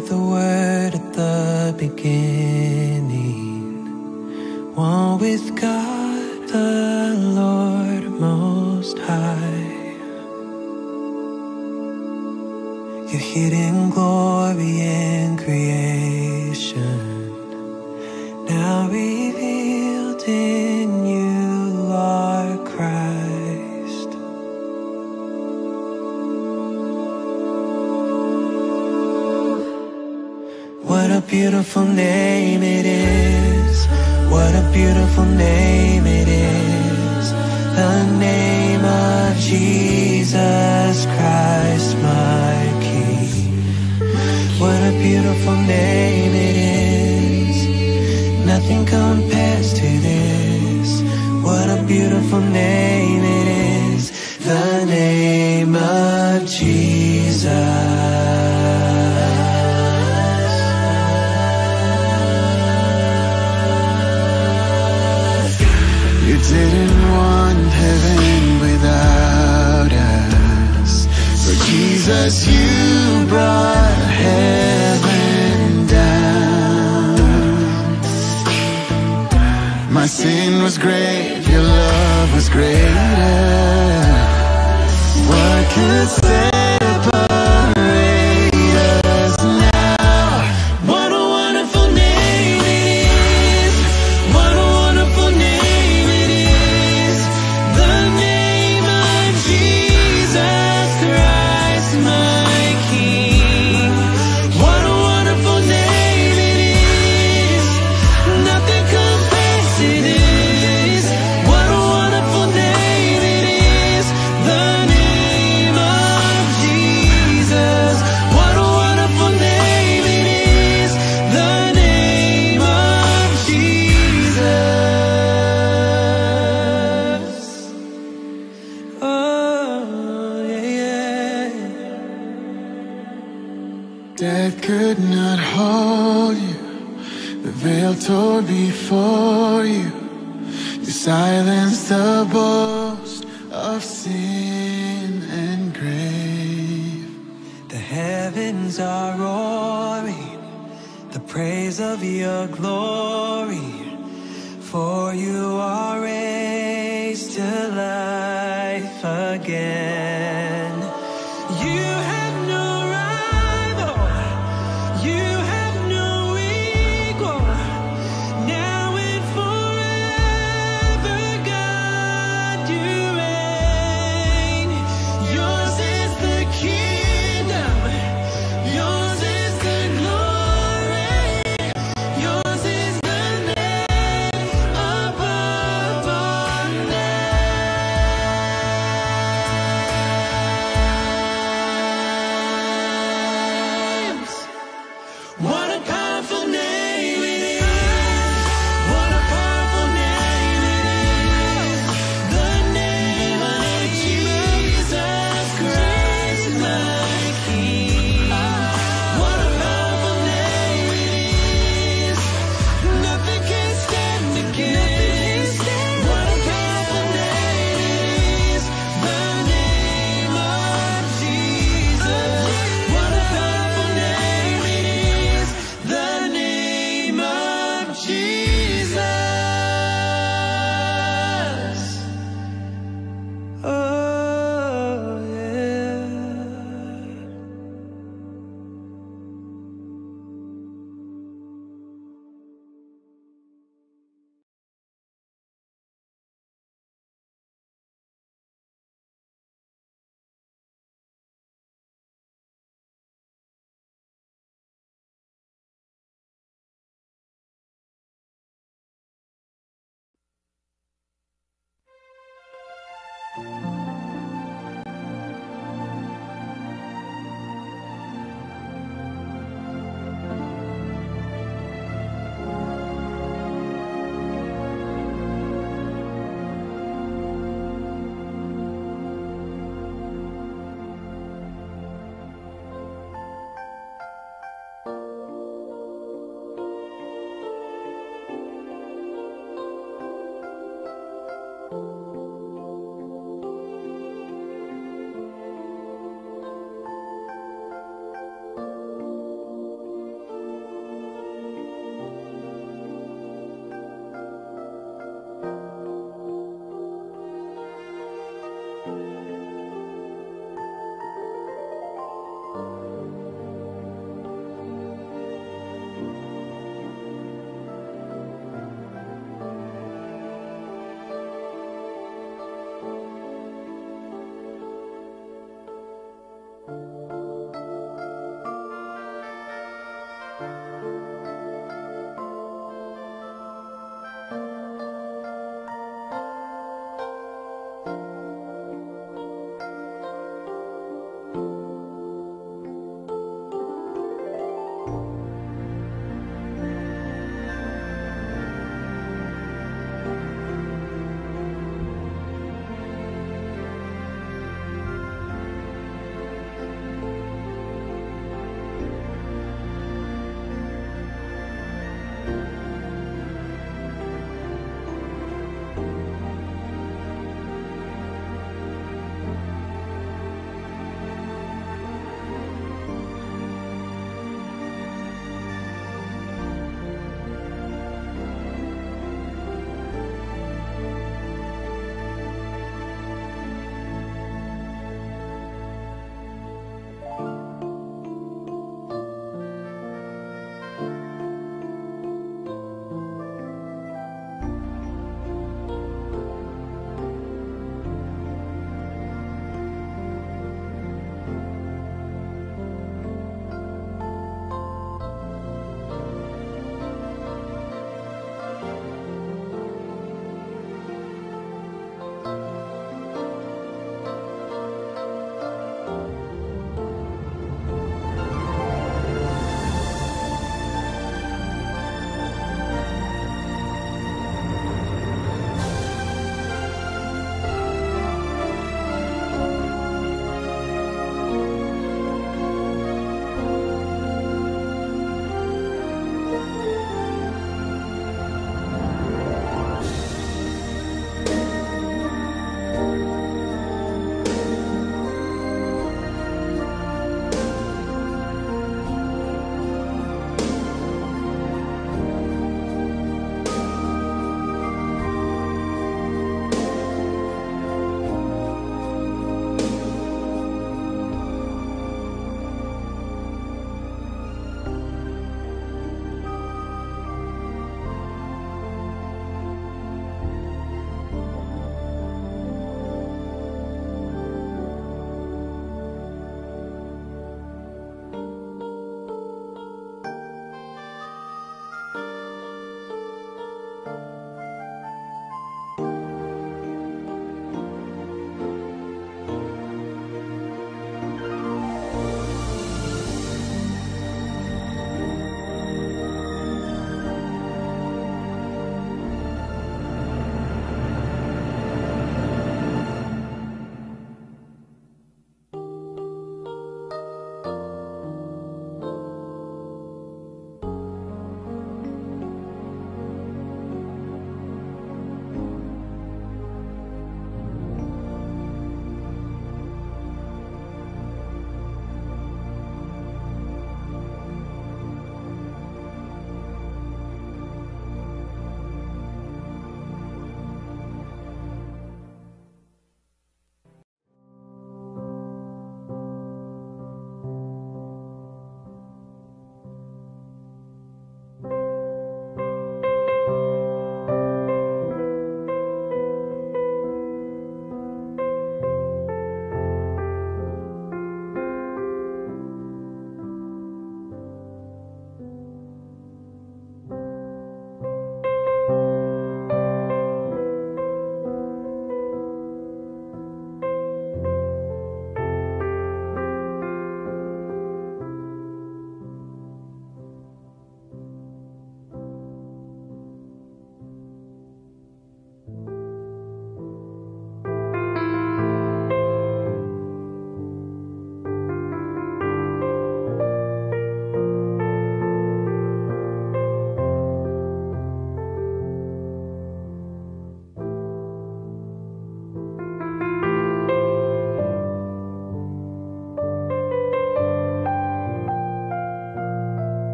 art the Word at the beginning, one with God the Lord Most High. Your hidden glory in creation, now revealed in you are Christ. What a beautiful name it is. What a beautiful name it is. The name of Jesus Christ, my King. What a beautiful name it is. Nothing compares to this. What a beautiful name it is. The name of Jesus. You didn't want heaven without us, but Jesus, you brought heaven down. My sin was great, your love was greater. What could separate us now? What a wonderful name it is. What a wonderful name it is. The name of Jesus Christ, my King. What a wonderful name it is. Nothing compares to this. What a wonderful name it is. The name of Jesus. What a wonderful name it is. The name of Jesus. Oh, yeah. Death could not hold you. The veil tore before you. You silenced the boast of sin and grave. The heavens are roaring the praise of your glory, for you are raised to life again. You have no rival, you have no equal. Now and forever, God, you reign. Yours is the kingdom, yours is the glory, yours is the name above all names.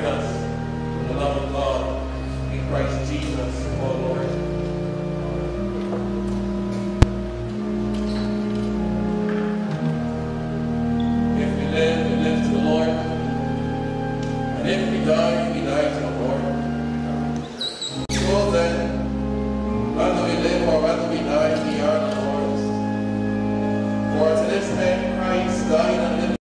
bring us to the love of God in Christ Jesus, our Lord. If we live to the Lord. And if we die to the Lord. So then, whether we live or whether we die, we are the Lord's. For to this end Christ died and lived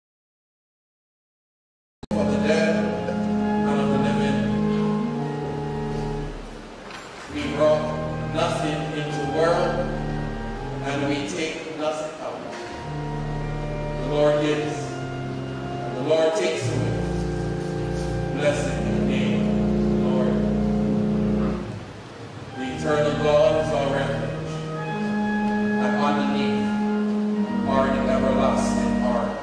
for the dead and of the living. We brought nothing into the world, and we take nothing out. The Lord gives, and the Lord takes away. Blessed be the name of the Lord. The eternal God is our refuge, and underneath are the everlasting arms.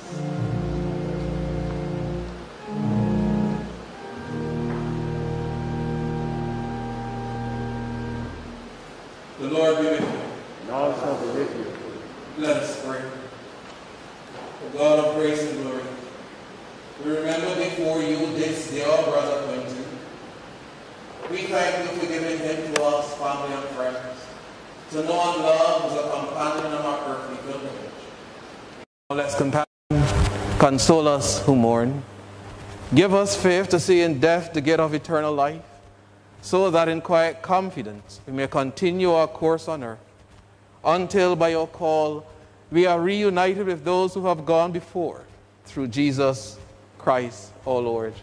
The Lord be with you. And also be with you. Let us pray. O God of grace and glory, we remember before you this dear brother Quentin. We thank you for giving him to us, family and friends, to know and love as a companion of our earthly pilgrimage. Let's compassion, console us who mourn. Give us faith to see in death the gate of eternal life, so that in quiet confidence we may continue our course on earth, until by your call we are reunited with those who have gone before, through Jesus Christ, our Lord.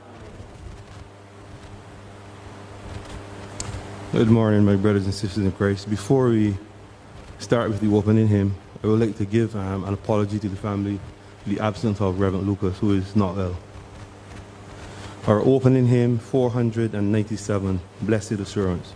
Good morning, my brothers and sisters in Christ. Before we start with the opening hymn, I would like to give an apology to the family for the absence of Reverend Lucas, who is not well. Our opening hymn, 497, Blessed Assurance.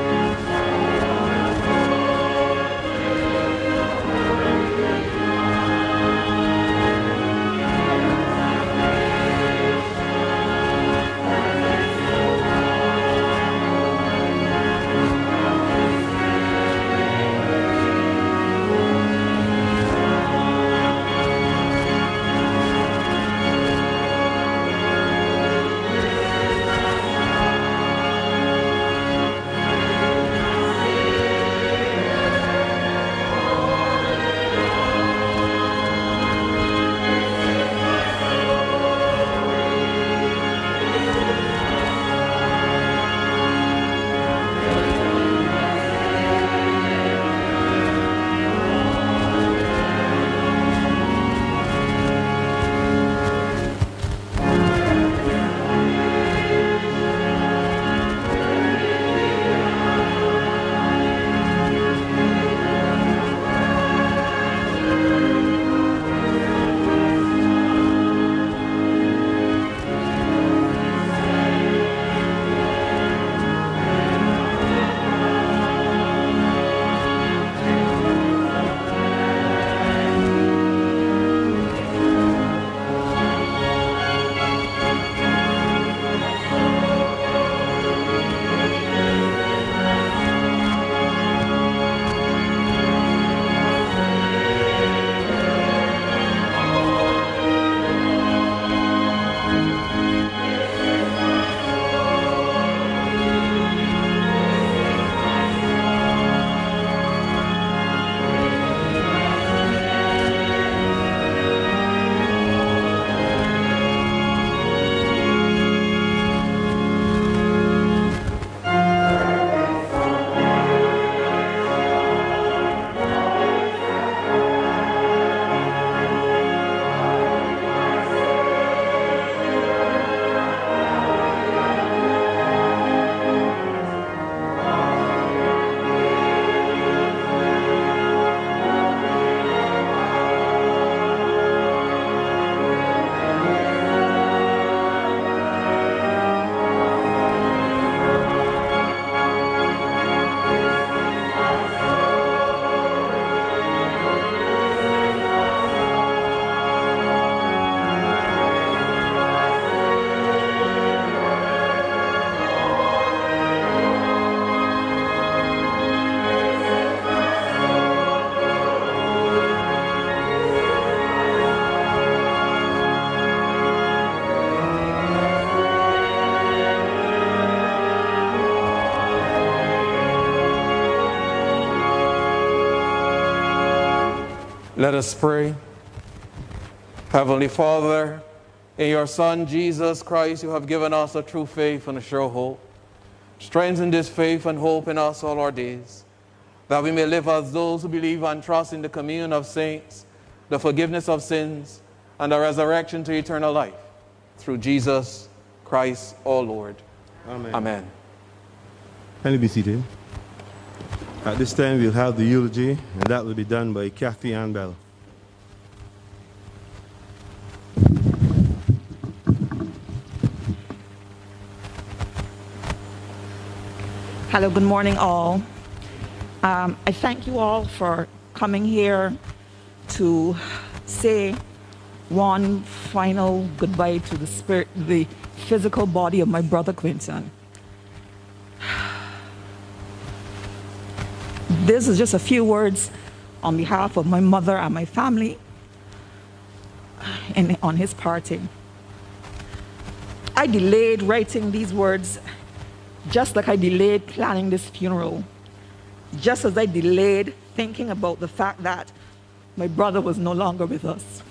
Blessed Let us pray. Heavenly Father, in your Son, Jesus Christ, you have given us a true faith and a sure hope. Strengthen this faith and hope in us all our days, that we may live as those who believe and trust in the communion of saints, the forgiveness of sins, and the resurrection to eternal life. Through Jesus Christ, our Lord. Amen. Amen. Kindly be seated. At this time, we'll have the eulogy, and that will be done by Kathy Ann Bell. Hello, good morning all. I thank you all for coming here to say one final goodbye to the physical body of my brother Quinton. This is just a few words on behalf of my mother and my family and on his parting. I delayed writing these words just like I delayed planning this funeral, just as I delayed thinking about the fact that my brother was no longer with us.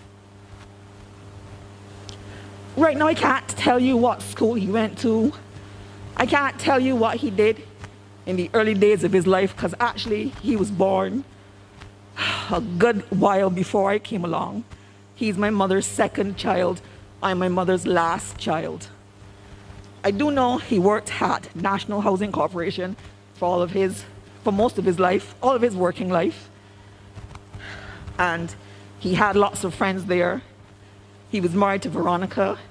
Right now, I can't tell you what school he went to. I can't tell you what he did in the early days of his life, because actually he was born a good while before I came along. He's my mother's second child. I'm my mother's last child. I do know he worked at National Housing Corporation for most of his life, all of his working life. And he had lots of friends there. He was married to Veronica.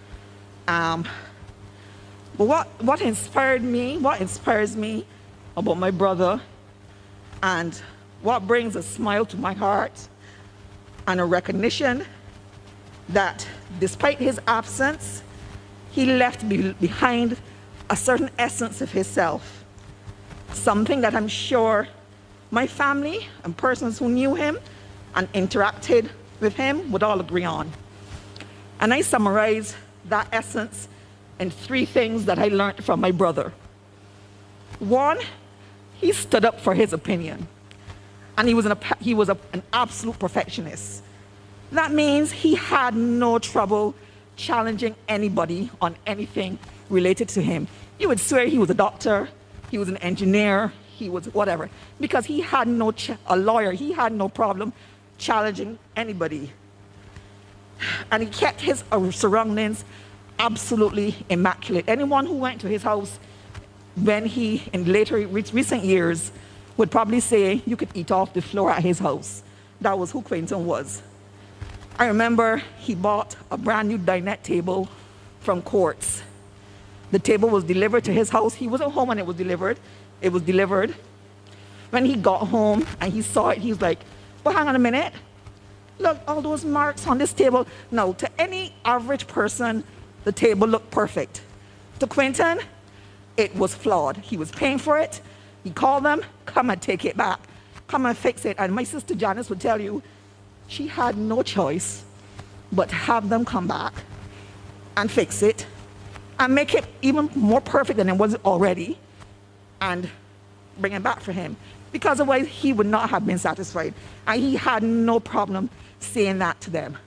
But what inspires me about my brother, and what brings a smile to my heart and a recognition that despite his absence, he left behind a certain essence of himself, something that I'm sure my family and persons who knew him and interacted with him would all agree on. And I summarize that essence in 3 things that I learned from my brother. 1, he stood up for his opinion, and he was an absolute perfectionist. That means he had no trouble challenging anybody on anything related to him. You would swear he was a doctor, he was an engineer, he was whatever, because he had a lawyer, he had no problem challenging anybody. And he kept his surroundings absolutely immaculate. Anyone who went to his house when in recent years would probably say you could eat off the floor at his house. That was who Quinton was. I remember he bought a brand new dinette table from Courts. The table was delivered to his house. He wasn't home when it was delivered. It was delivered. When he got home and he saw it, he was like, well, hang on a minute. Look, all those marks on this table. Now, to any average person, the table looked perfect. To Quinton, it was flawed. He was paying for it. He called them, come and take it back. Come and fix it. And my sister Janice would tell you, she had no choice but to have them come back and fix it and make it even more perfect than it was already and bring it back for him. Because otherwise he would not have been satisfied. And he had no problem saying that to them.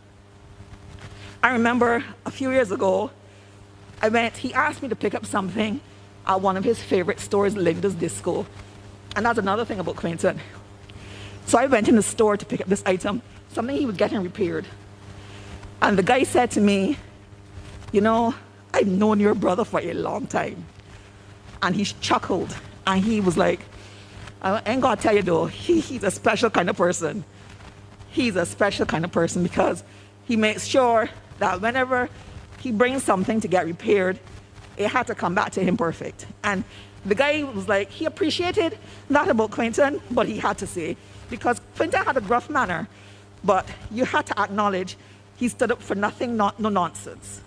I remember a few years ago, he asked me to pick up something at one of his favorite stores, Linda's Disco. And that's another thing about Quinton. So I went in the store to pick up this item, something he was getting repaired. And the guy said to me, you know, I've known your brother for a long time. And he chuckled, and he was like, I ain't gonna tell you though, he's a special kind of person. He's a special kind of person because he makes sure that whenever he brings something to get repaired, it had to come back to him perfect. And the guy was like, he appreciated that about Quinton, but he had to say, because Quinton had a gruff manner, but you had to acknowledge he stood up for nothing, no nonsense.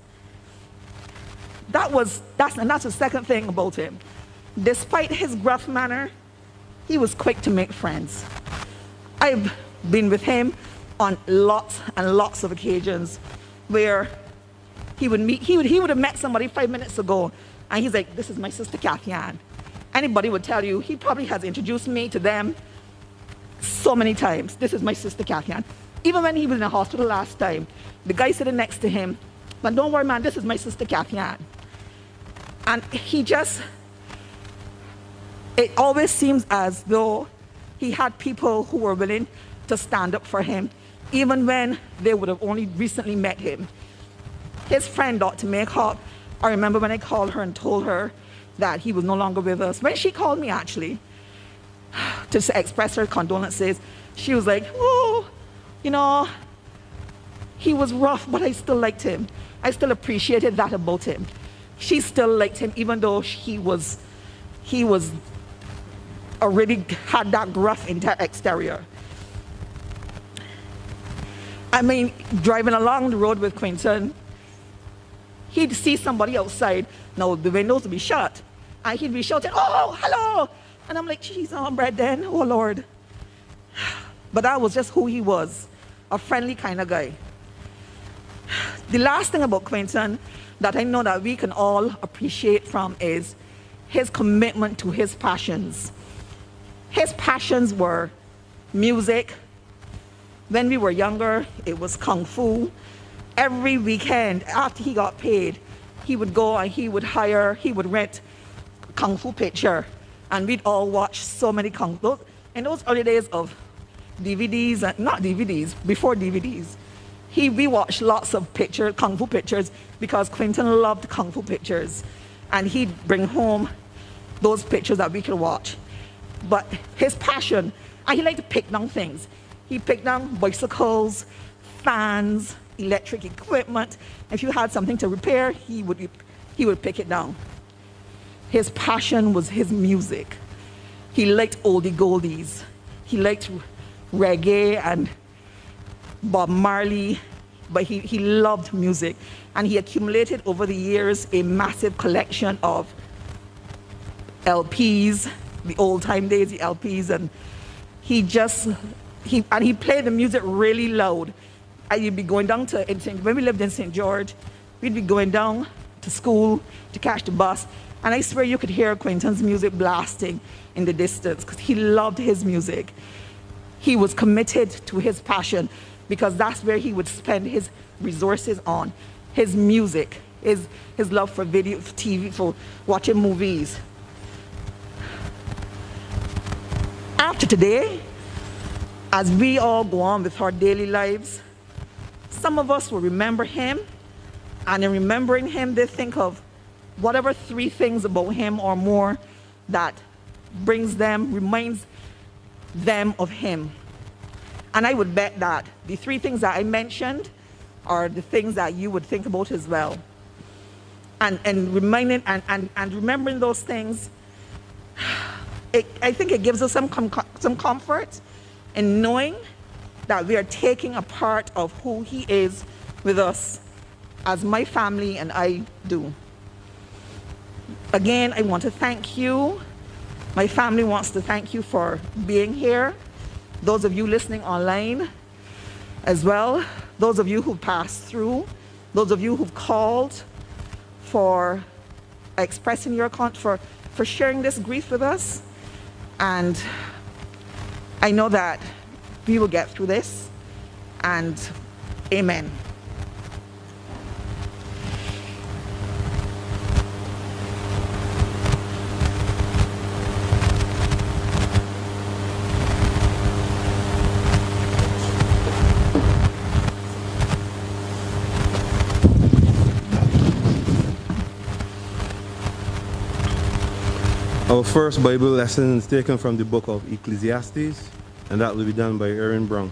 That's the second thing about him. Despite his gruff manner, he was quick to make friends. I've been with him on lots and lots of occasions where he would have met somebody 5 minutes ago, and he's like, this is my sister Kathy Ann. Anybody would tell you, he probably has introduced me to them so many times, this is my sister Kathy. Even when he was in the hospital last time, the guy sitting next to him, but don't worry, man, this is my sister Kathy. And he just, it always seems as though he had people who were willing to stand up for him, even when they would have only recently met him. His friend, Dr. Maycock, I remember when I called her and told her that he was no longer with us. When she called me, actually, to express her condolences, she was like, oh, you know, he was rough, but I still liked him. I still appreciated that about him. She still liked him, even though he was already had that gruff exterior. I mean, driving along the road with Quinton, he'd see somebody outside. Now, the windows would be shut. And he'd be shouting, oh, hello. And I'm like, geez, I'm right then. Oh, Lord. But that was just who he was, a friendly kind of guy. The last thing about Quinton that I know that we can all appreciate from is his commitment to his passions. His passions were music. When we were younger, it was kung fu. Every weekend, after he got paid, he would go and he would rent a kung fu picture. And we'd all watch so many kung fu. In those early days of DVDs, not DVDs, before DVDs, we watched lots of pictures, kung fu pictures, because Quinton loved kung fu pictures. And he'd bring home those pictures that we could watch. But his passion, and he liked to pick down things. He picked down bicycles, fans, electric equipment. If you had something to repair, he would pick it down. His passion was his music. He liked oldie goldies. He liked reggae and Bob Marley, but he loved music. And he accumulated over the years a massive collection of LPs, the old time days, the LPs, and he played the music really loud. And you'd be going down to, when we lived in St. George, we'd be going down to school to catch the bus, and I swear you could hear Quinton's music blasting in the distance because he loved his music. He was committed to his passion because that's where he would spend his resources on, his music, his love for video, for TV, for watching movies. After today, as we all go on with our daily lives, some of us will remember him, and in remembering him, they think of whatever 3 things about him or more that reminds them of him. And I would bet that the 3 things that I mentioned are the things that you would think about as well. And remembering those things, I think it gives us some comfort in knowing that we are taking a part of who he is with us, as my family and I do. Again, I want to thank you. My family wants to thank you for being here. Those of you listening online as well. Those of you who passed through. Those of you who've called for expressing your for sharing this grief with us. And I know that we will get through this, and amen. Our first Bible lesson is taken from the book of Ecclesiastes, and that will be done by Aaron Brown.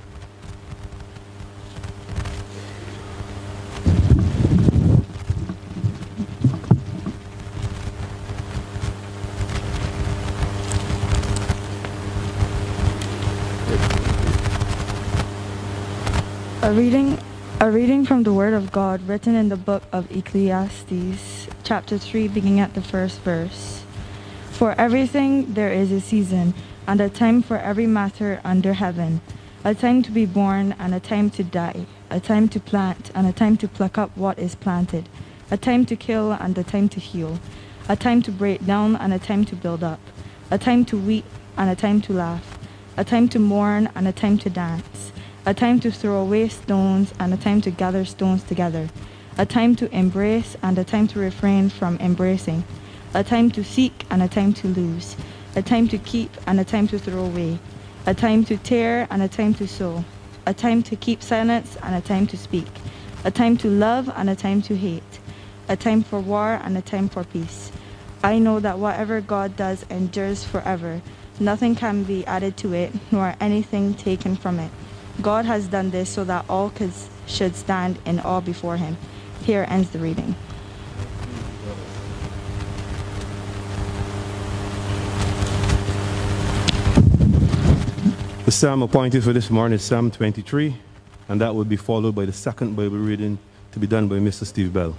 A reading from the Word of God written in the book of Ecclesiastes, chapter 3, beginning at the first verse. For everything there is a season, and a time for every matter under heaven, a time to be born and a time to die, a time to plant and a time to pluck up what is planted, a time to kill and a time to heal, a time to break down and a time to build up, a time to weep and a time to laugh, a time to mourn and a time to dance, a time to throw away stones and a time to gather stones together, a time to embrace and a time to refrain from embracing, a time to seek and a time to lose, a time to keep and a time to throw away, a time to tear and a time to sow, a time to keep silence and a time to speak, a time to love and a time to hate, a time for war and a time for peace. I know that whatever God does endures forever. Nothing can be added to it, nor anything taken from it. God has done this so that all should stand in awe before him. Here ends the reading. The psalm appointed for this morning is Psalm 23, and that will be followed by the second Bible reading to be done by Mr. Steve Bell.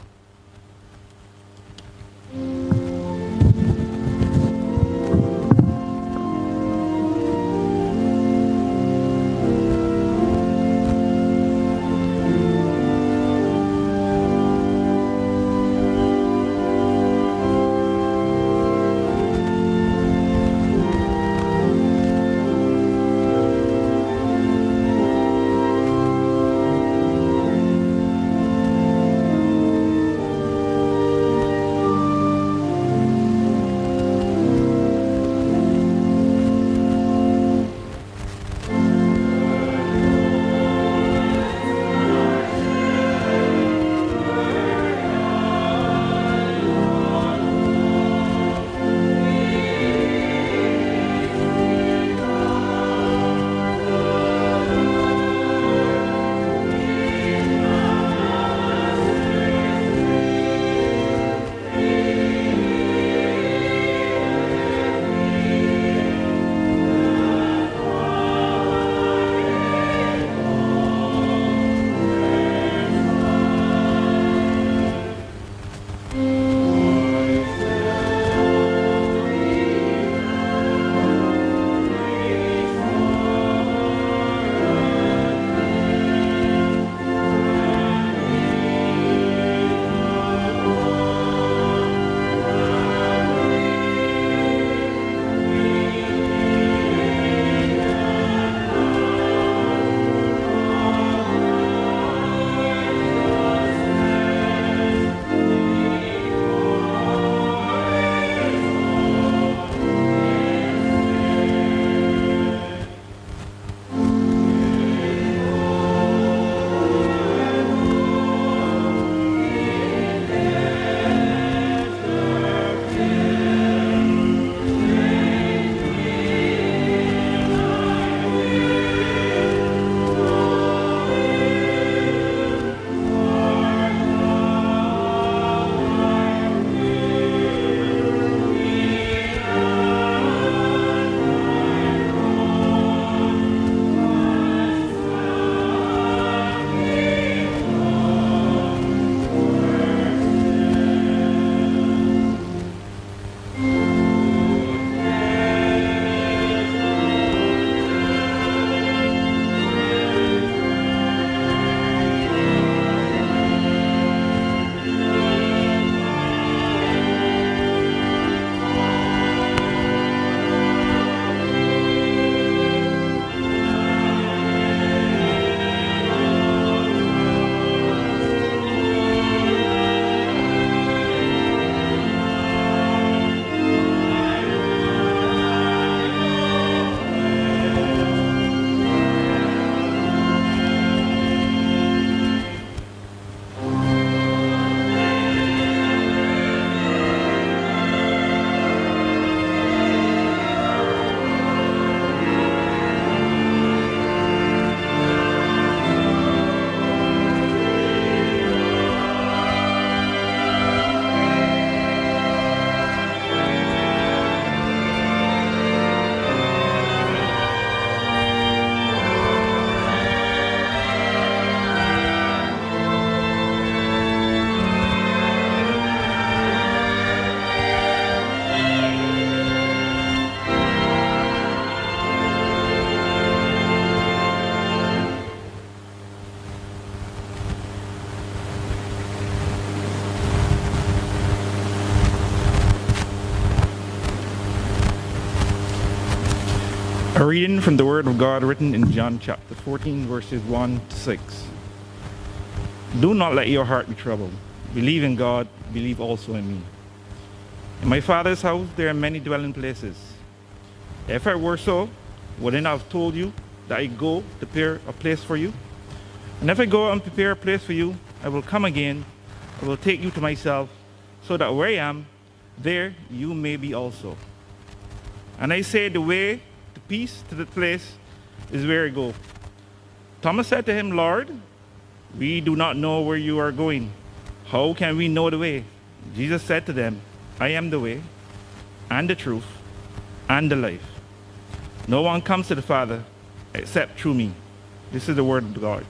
A reading from the Word of God written in John chapter 14, verses 1 to 6. Do not let your heart be troubled. Believe in God, believe also in me. In my Father's house there are many dwelling places. If it were so, wouldn't I have told you that I go to prepare a place for you? And if I go and prepare a place for you, I will come again, I will take you to myself, so that where I am, there you may be also. And I say the way to peace, to the place, is where I go. Thomas said to him, Lord, we do not know where you are going. How can we know the way? Jesus said to them, I am the way, and the truth, and the life. No one comes to the Father except through me. This is the word of God.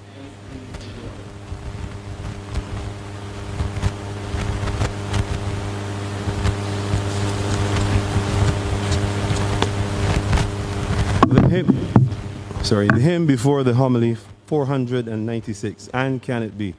The hymn before the homily 496, and can it be?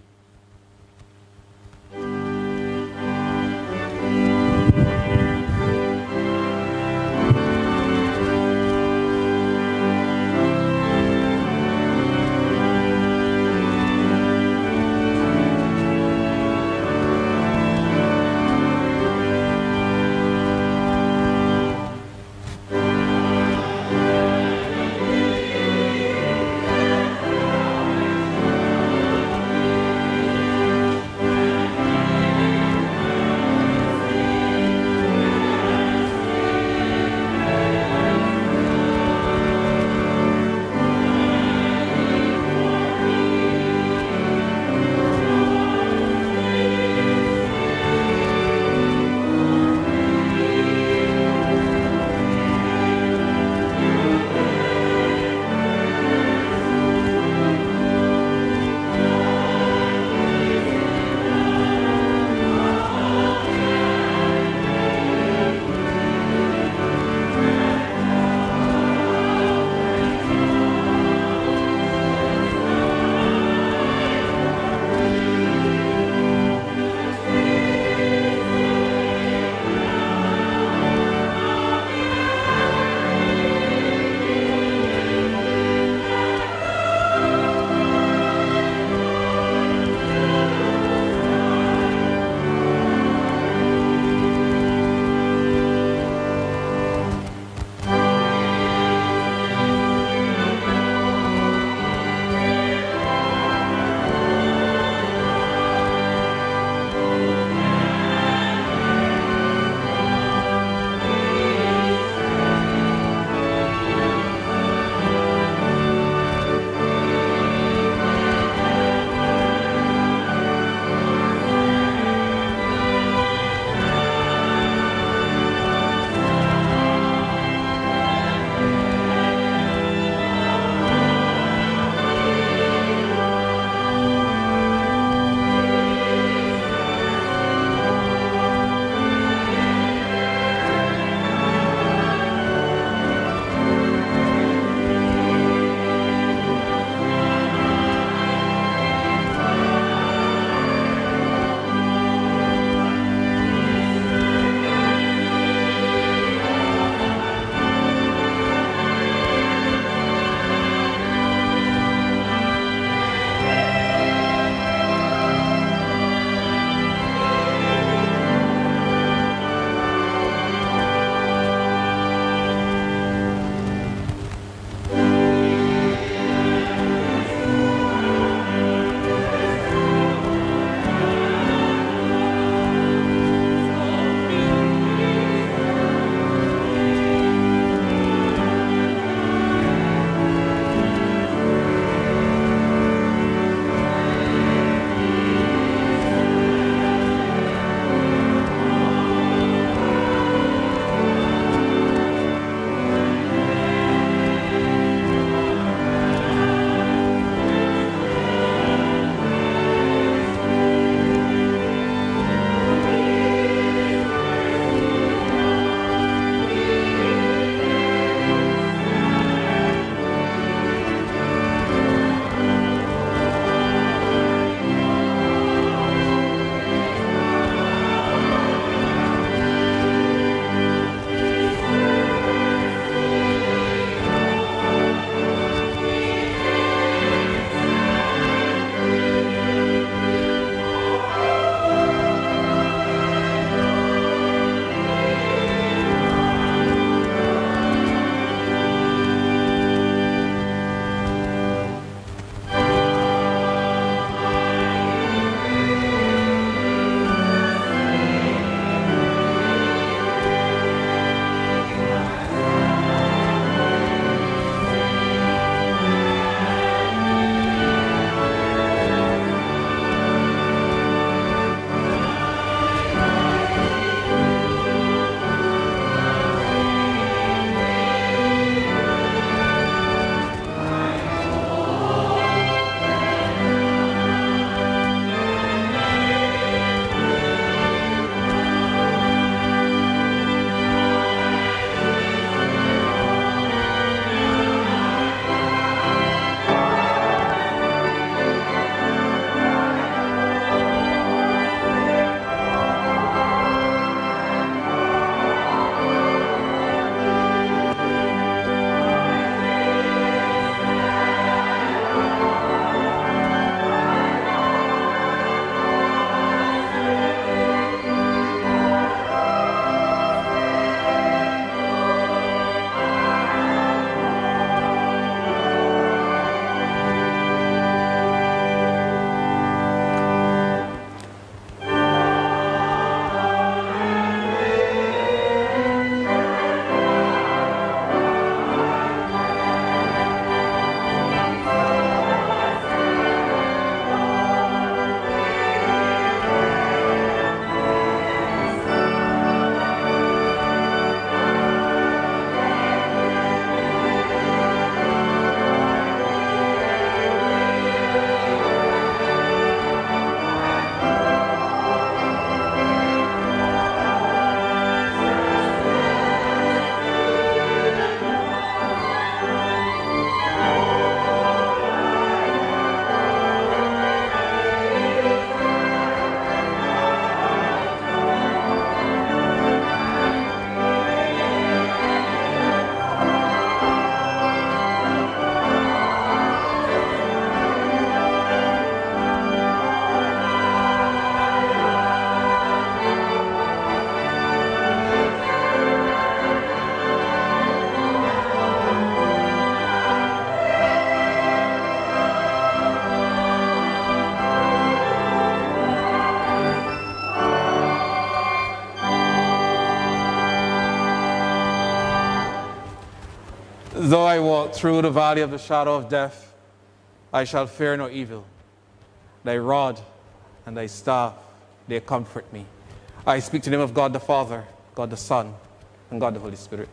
Though I walk through the valley of the shadow of death, I shall fear no evil. Thy rod and thy staff, they comfort me. I speak to the name of God the Father, God the Son, and God the Holy Spirit.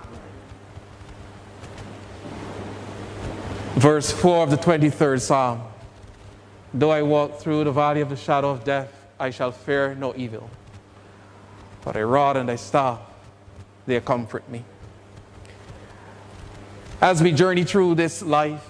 Verse 4 of the 23rd Psalm. Though I walk through the valley of the shadow of death, I shall fear no evil. For thy rod and thy staff, they comfort me. As we journey through this life,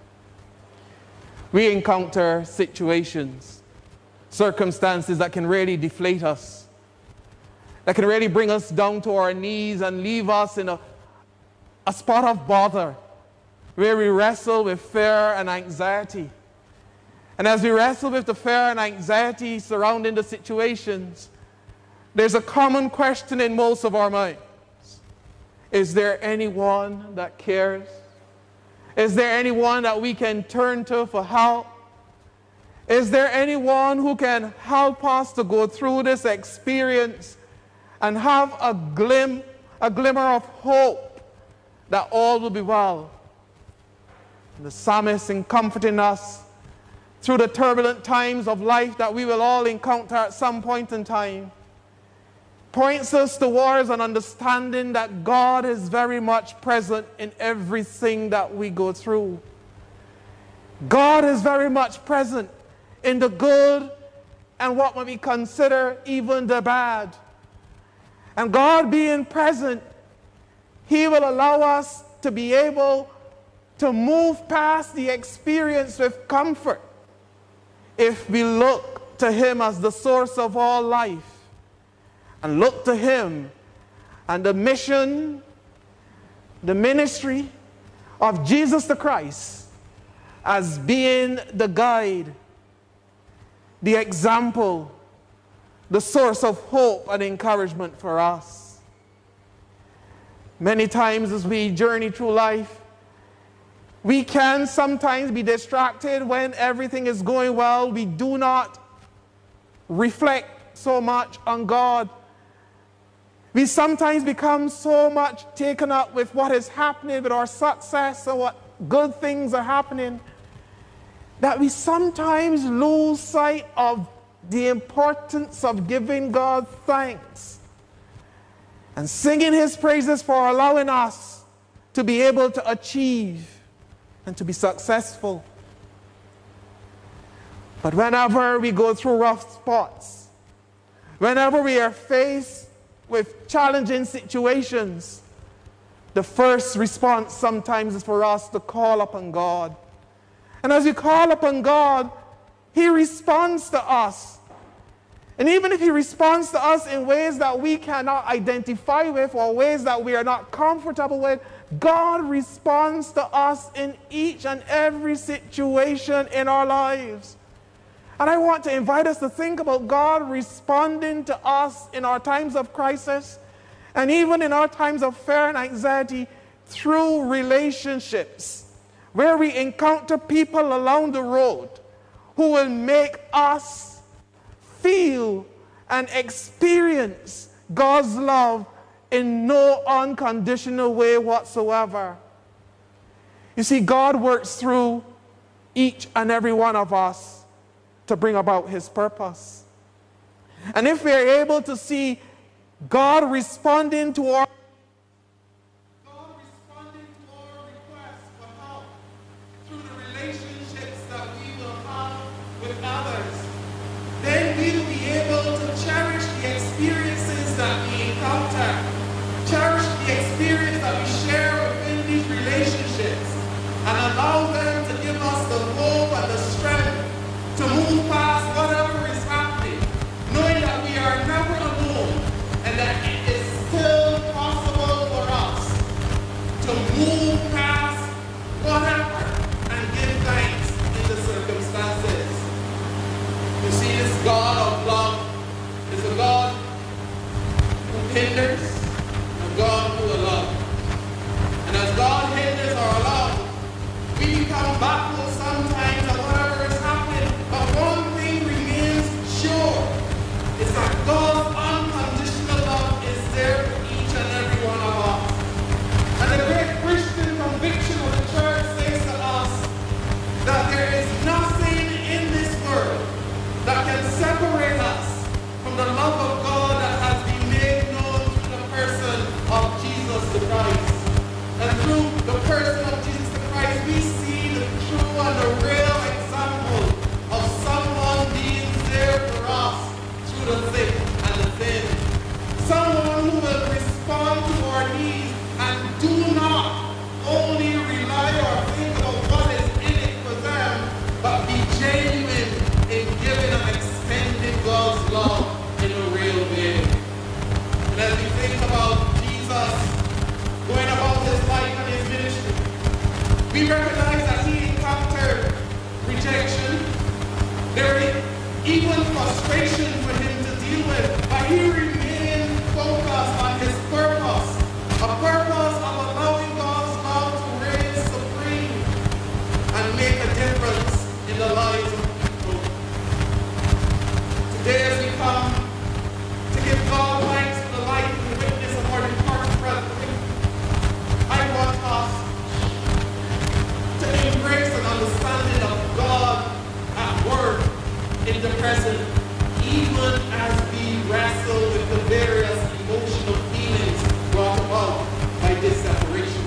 we encounter situations, circumstances that can really deflate us, that can really bring us down to our knees and leave us in a spot of bother, where we wrestle with fear and anxiety. And as we wrestle with the fear and anxiety surrounding the situations, there's a common question in most of our minds. Is there anyone that cares? Is there anyone that we can turn to for help? Is there anyone who can help us to go through this experience and have a glimmer of hope that all will be well? The psalmist, in comforting us through the turbulent times of life that we will all encounter at some point in time, points us towards an understanding that God is very much present in everything that we go through. God is very much present in the good and what we consider even the bad. And God being present, He will allow us to be able to move past the experience with comfort if we look to Him as the source of all life, and look to Him and the mission, the ministry of Jesus the Christ as being the guide, the example, the source of hope and encouragement for us. Many times as we journey through life, we can sometimes be distracted when everything is going well. We do not reflect so much on God. We sometimes become so much taken up with what is happening, with our success and what good things are happening, that we sometimes lose sight of the importance of giving God thanks and singing His praises for allowing us to be able to achieve and to be successful. But whenever we go through rough spots, whenever we are faced with challenging situations, the first response sometimes is for us to call upon God. And as we call upon God, He responds to us. And even if He responds to us in ways that we cannot identify with or ways that we are not comfortable with, God responds to us in each and every situation in our lives. And I want to invite us to think about God responding to us in our times of crisis and even in our times of fear and anxiety through relationships, where we encounter people along the road who will make us feel and experience God's love in no unconditional way whatsoever. You see, God works through each and every one of us to bring about His purpose. And if we are able to see God responding to our requests for help through the relationships that we will have with others, then we will be able to cherish the experiences that we encounter, cherish the experience that we share within these relationships, and allow them to give us the hope and the strength to move past whatever is happening, knowing that we are never alone and that it is still possible for us to move past whatever and give thanks in the circumstances. You see, this God of love is a God who hinders, a God who allows. And as God hinders or allows, we become baffled sometimes at whatever is happening. But one thing We recognize that he encountered rejection. There is even frustration for him to deal with, but he remained focused on his purpose, a purpose of allowing God's love to reign supreme and make a difference in the lives of people. Today as we come to give God thanks for the life and witness of our departed brethren, I want us to embrace an understanding of God at work in the present, even as we wrestle with the various emotional feelings brought about by this separation.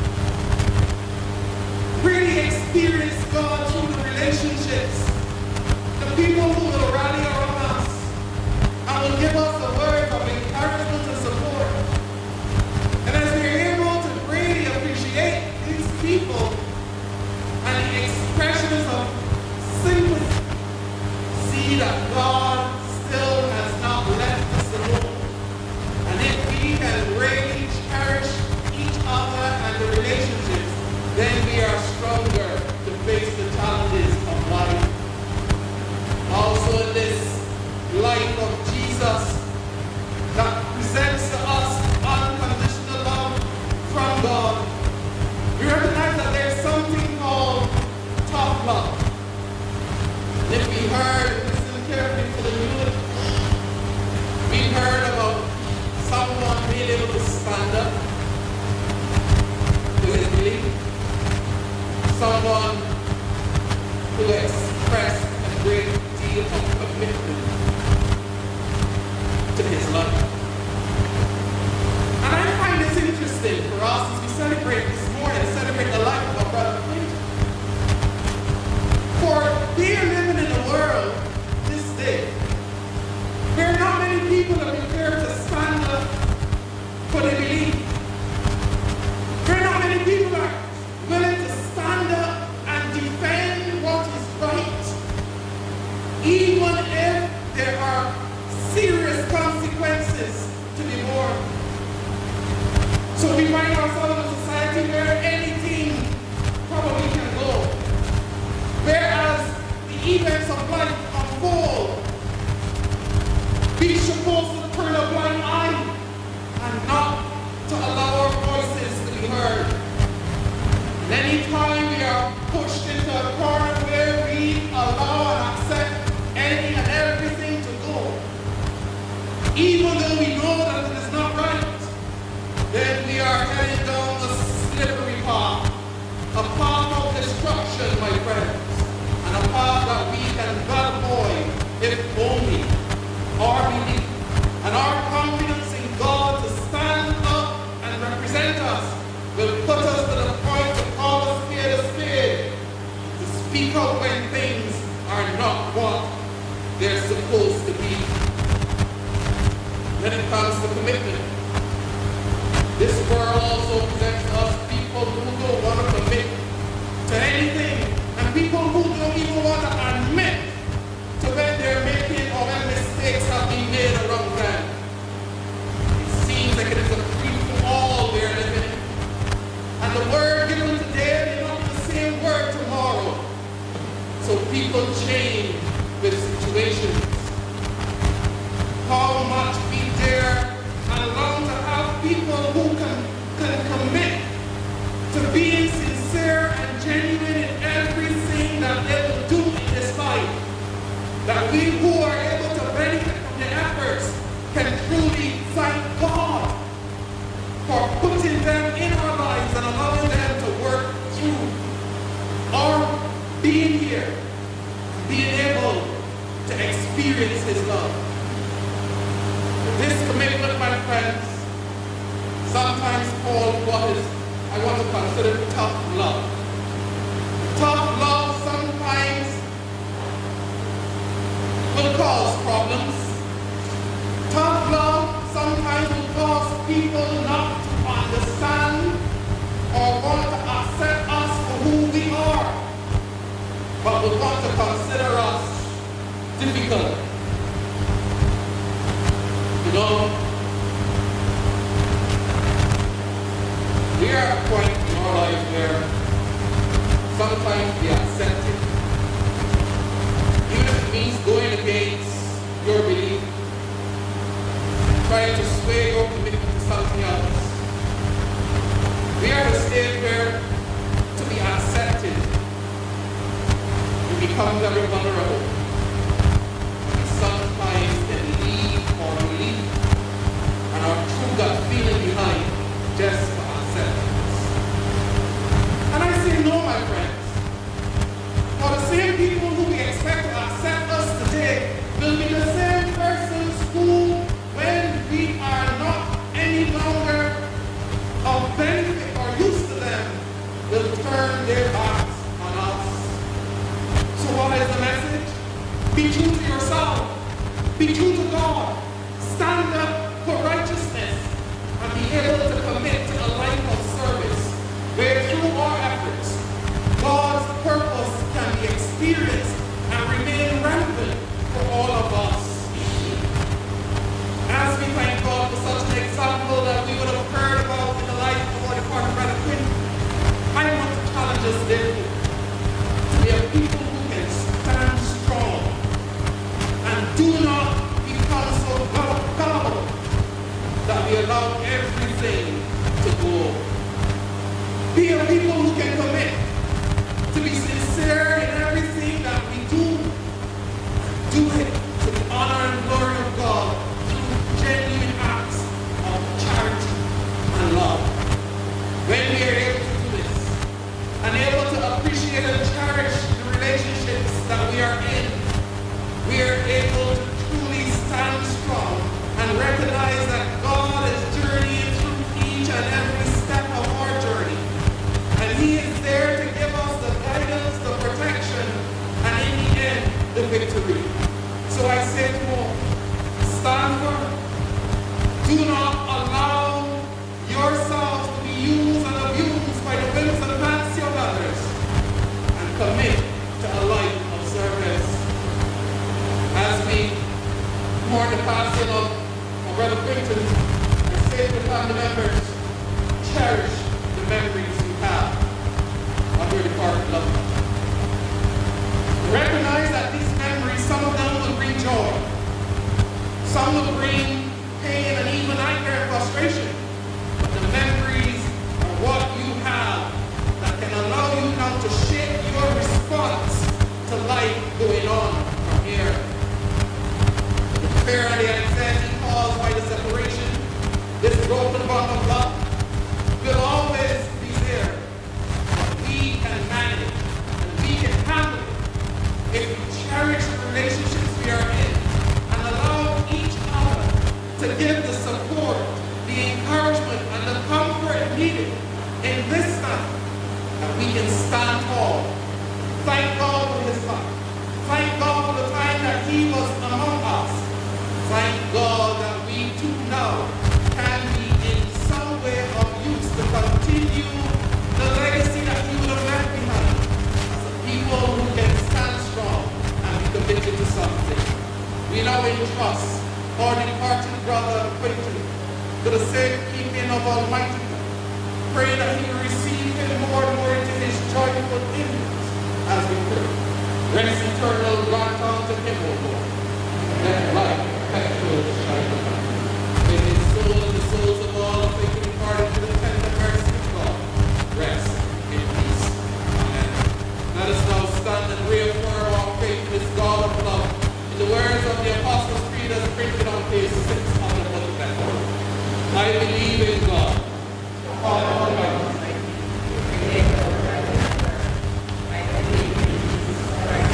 Really experience God through the relationships, the people who will rally around us and will give us the words of encouragement and support. And as we're able to really appreciate these people and the expressions of sympathy, see that God still has not left us alone. And if we can really cherish each other and the relationships, then we are stronger to face the challenges of life. Also in this life of Jesus that presents to us unconditional love from God, we recognize that there's something called tough love. And if we heard, listen carefully to the news, we heard about someone being able to stand up to his belief, someone who expressed a great deal of commitment to his life. And I find this interesting for us as we celebrate this morning, celebrate the life of our brother Clinton. For we are living in a world this day where not many people are prepared to stand up for their belief. Where not many people are willing to stand up and defend what is right, even if there are serious consequences to be borne. So we find ourselves in a society where anything probably can go. Whereas the events of life unfold, we're supposed to turn a blind eye and not to allow our voices to be heard. And anytime we are pushed into a corner where we allow and accept any and everything to go, even though we know that it is not right, then we are heading down a slippery path, a path of destruction, my friends, and a path that we can well avoid if only our belief and our confidence in God to stand up and represent us will put us to the point to call a spade, to speak out when things are not what they're supposed to be. When it comes to commitment, this world also presents us people who don't want to commit to anything, and people who don't even want to admit to when they're making or when mistakes have been made around them. It seems like it is a free-for-all we're living in. And the word given today may not be the same word tomorrow. So people change with situations. How much we dare and long to have people who can commit to being sincere and genuine in everything that they will do in this life. That we who are able to benefit from their efforts can truly thank God for putting them in our lives and allowing them to work through our being here, being able to experience His love. This commitment, my friends, sometimes called what is, I want to consider tough love. Tough love sometimes will cause problems. Tough love sometimes will cause people not to understand or want to accept us for who we are, but will want to consider us difficult. You know, we are at a point in our lives where becomes very vulnerable. We sometimes can leave or leave and our true gut feeling behind just for acceptance. And I say no, my friends. For the same people who we expect to accept us today will be the same persons who, when we are not any longer of benefit or use to them, will turn their backs on us. So what is the message? Be true to yourself. Be true to God. Stand up for righteousness and be able to commit to a life of service where through our efforts, God's purpose can be experienced and remain rampant for all of us. As we thank God for such an example that we would have heard about in the life of our departed Brother Quinn, I want to challenge us therefore to be a people who can stand strong and do not become so gullible that we allow everything to go. Be a people who can commit to be sincere in everything that we do. Do it to the honor and glory of God through genuine acts of charity and love. When we are able to do this and able to appreciate and cherish the relationships that we are in, we are able to truly stand strong and recognize that God is journeying through each and every step of our journey. And He is there to give us the guidance, the protection, and in the end, the victory. So I say to all, stand firm. Do not allow yourselves to be used and abused by the whims and fancy of others, and commit to a life of service. As we mourn the passing of my Brother Quinton, I say to the family members, cherish the memories you have of your departed loved one. Recognize that these memories, some of them will bring joy, some will bring pain and even anger and frustration. But the memories are what you have that can allow you now to shape your response to life going on from here. The fear and the anxiety caused by the separation, this broken bond of love, will always be there. But we can manage it and we can handle it if we cherish the relationships we are in and allow each other to give the support, the encouragement, and the comfort needed in this time, that we can stand tall. Thank God for His life. Thank God for the time that He was among us. Thank God that we too now can be in some way of use to continue the legacy that He would have left behind as a people who can stand strong and be committed to something. We now entrust our departed Brother Quinton to the safekeeping of Almighty God. Pray that He will receive him more and more into His joyful influence as we pray. Rest eternal grant unto Him, O Lord. Let life perpetual shine upon Him. May his soul and the souls of all of faith departed to the tender mercy of God rest in peace. Amen. Let us now stand and reaffirm our faith in this God of love. In the words of the Apostles' Creed as printed on page 6 of the book of Bethel. I believe in God, the Father Almighty, creator of heaven and earth. I believe in Jesus Christ,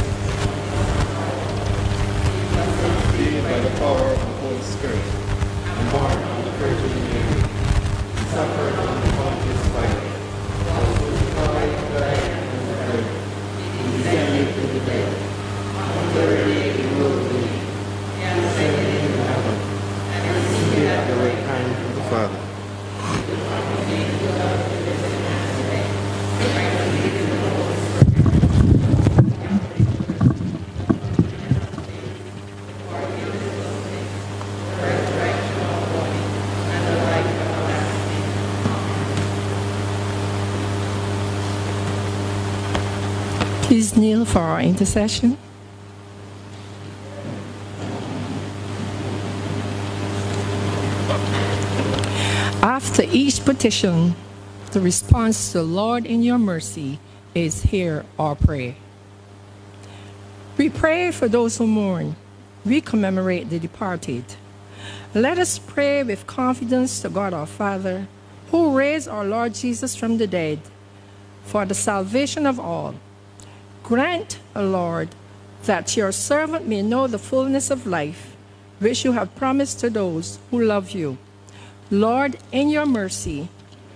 conceived by the power of the Holy Spirit, and born of the Virgin Mary. He suffered under Pontius Pilate, was crucified, died, and was buried. He descended to the dead. On the third day He rose again, and ascended into heaven, and is seated at the right hand of the Father. Please kneel for our intercession. After each petition, the response to Lord in your mercy is hear our prayer. We pray for those who mourn. We commemorate the departed. Let us pray with confidence to God our Father, who raised our Lord Jesus from the dead, for the salvation of all. Grant, O Lord, that your servant may know the fullness of life, which you have promised to those who love you. Lord, in your mercy,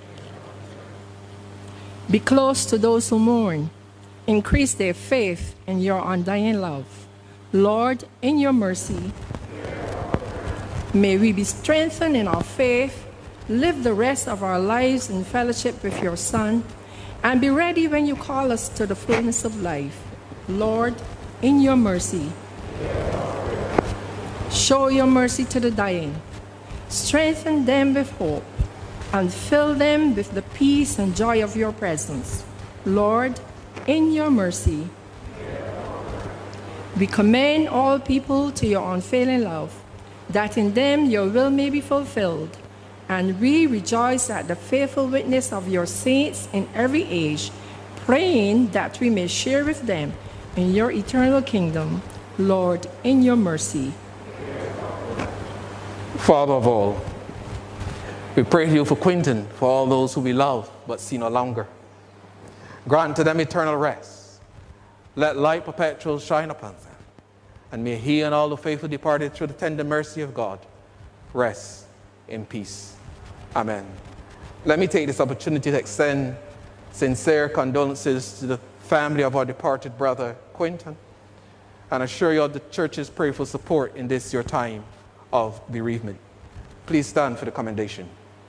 be close to those who mourn. Increase their faith in your undying love. Lord, in your mercy, may we be strengthened in our faith, live the rest of our lives in fellowship with your Son, and be ready when you call us to the fullness of life. Lord, in your mercy, show your mercy to the dying. Strengthen them with hope, and fill them with the peace and joy of your presence. Lord, in your mercy, we commend all people to your unfailing love, that in them your will may be fulfilled. And we rejoice at the faithful witness of your saints in every age, praying that we may share with them in your eternal kingdom. Lord, in your mercy. Father of all, we pray to you for Quinton, for all those who we love but see no longer. Grant to them eternal rest. Let light perpetual shine upon them. And may he and all the faithful departed through the tender mercy of God rest in peace. Amen. Let me take this opportunity to extend sincere condolences to the family of our departed brother, Quinton, and assure you of the church's prayerful support in this your time of bereavement. Please stand for the commendation.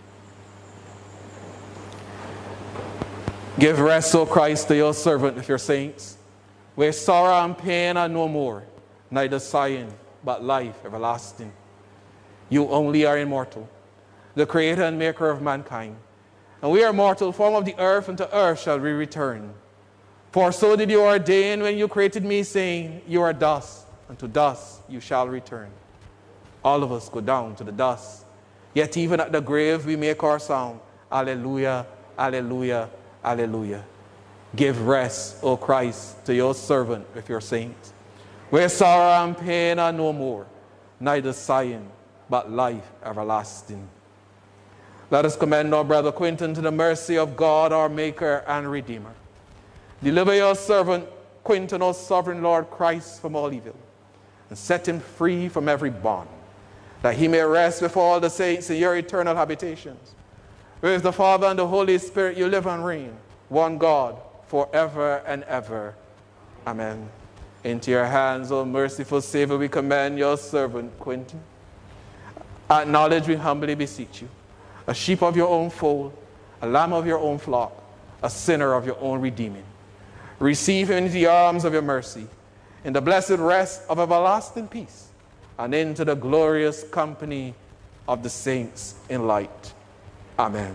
Give rest, O Christ, to your servant with your saints, where sorrow and pain are no more, neither sighing, but life everlasting. You only are immortal, the creator and maker of mankind. And we are mortal, form of the earth, and to earth shall we return. For so did you ordain when you created me, saying, you are dust, and to dust you shall return. All of us go down to the dust. Yet even at the grave we make our sound. Alleluia, alleluia, alleluia. Give rest, O Christ, to your servant with your saints, where sorrow and pain are no more, neither sighing, but life everlasting. Let us commend our brother Quinton to the mercy of God, our Maker and Redeemer. Deliver your servant Quinton, O sovereign Lord Christ, from all evil, and set him free from every bond, that he may rest with all the saints in your eternal habitations. With the Father and the Holy Spirit you live and reign, one God, forever and ever. Amen. Into your hands, O merciful Savior, we commend your servant Quinton. Acknowledge, we humbly beseech you, a sheep of your own fold, a lamb of your own flock, a sinner of your own redeeming. Receive him into the arms of your mercy, in the blessed rest of everlasting peace, and into the glorious company of the saints in light. Amen.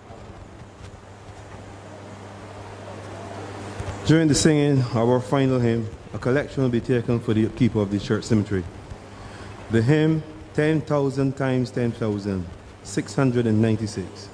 During the singing of our final hymn, a collection will be taken for the upkeep of the church cemetery. The hymn, 10,000 times 10,000, 696.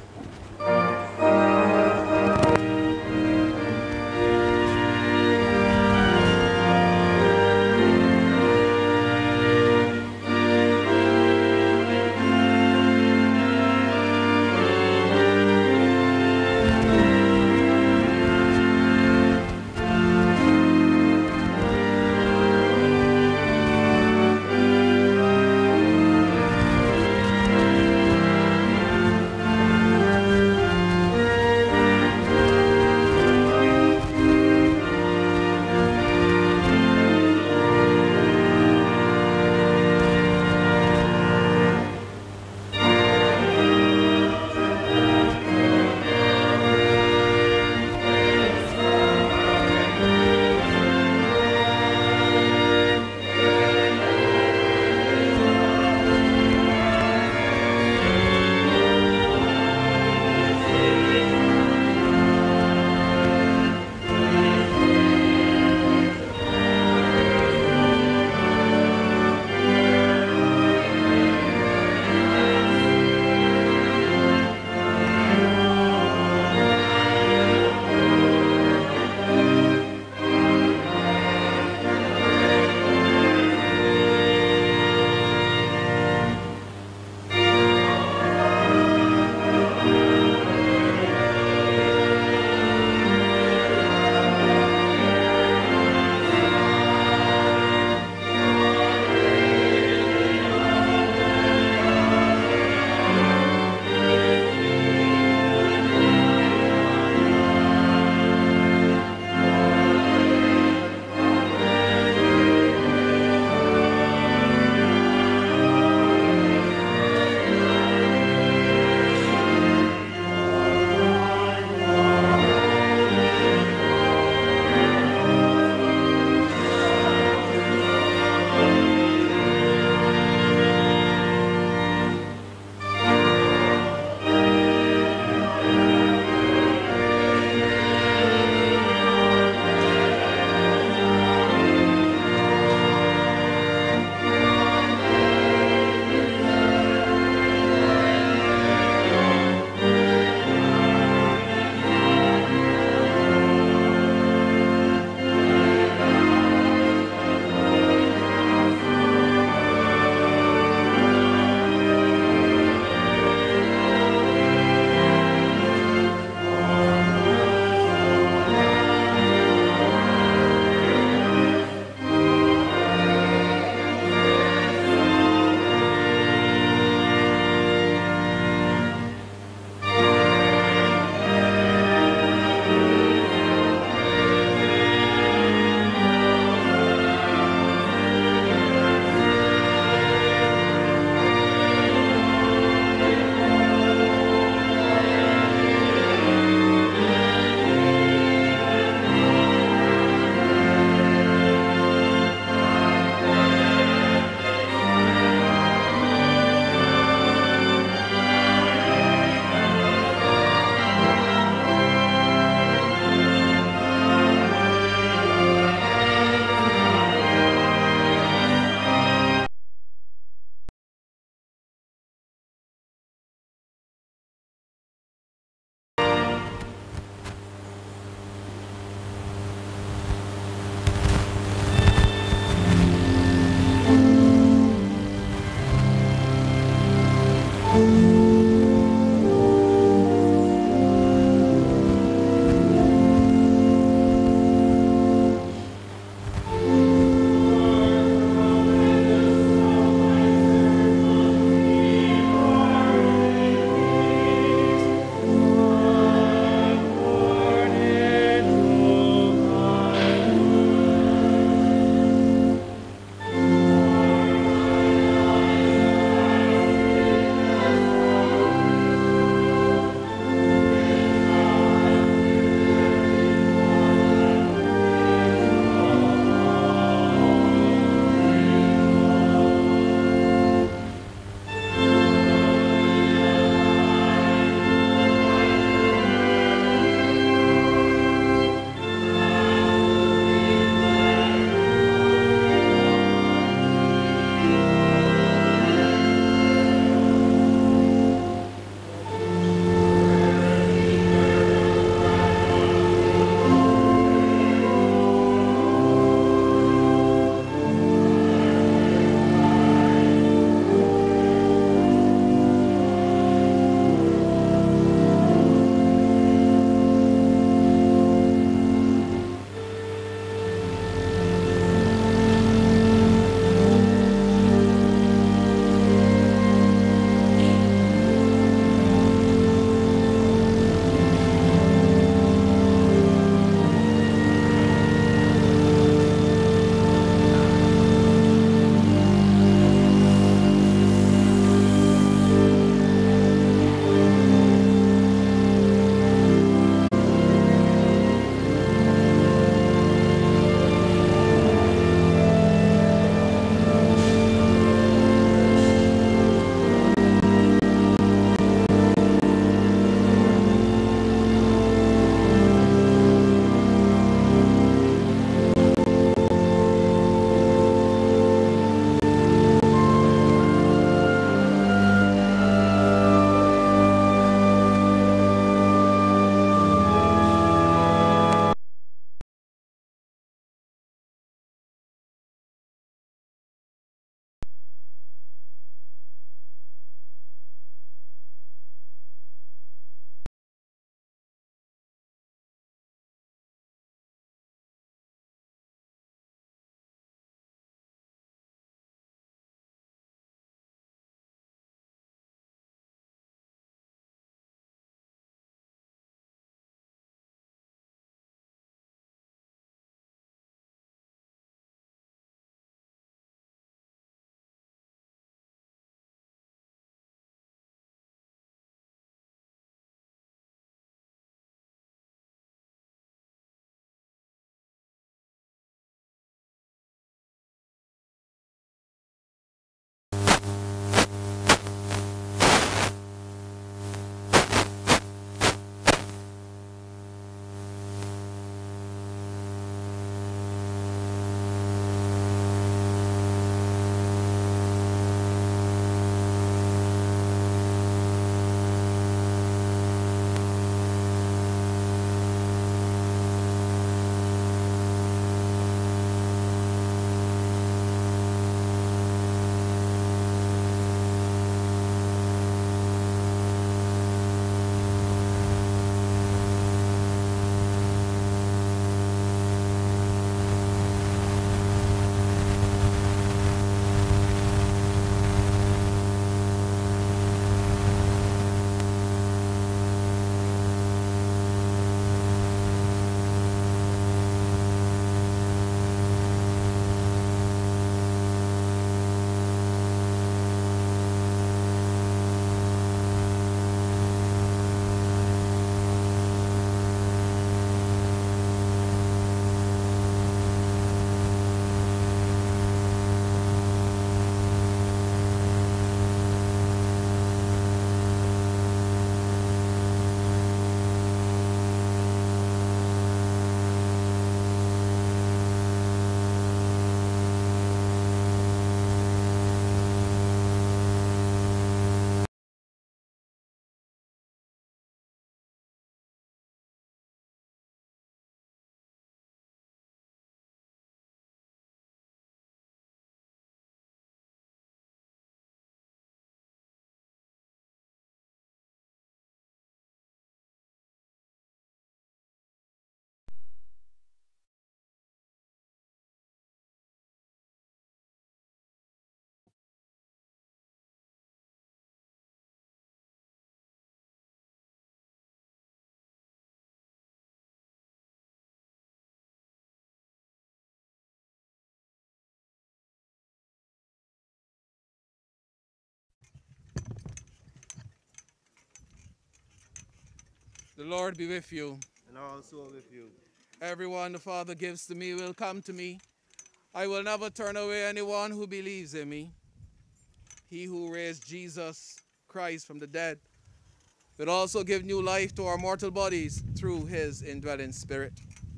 The Lord be with you. And also with you. Everyone the Father gives to me will come to me. I will never turn away anyone who believes in me. He who raised Jesus Christ from the dead will also give new life to our mortal bodies through his indwelling spirit.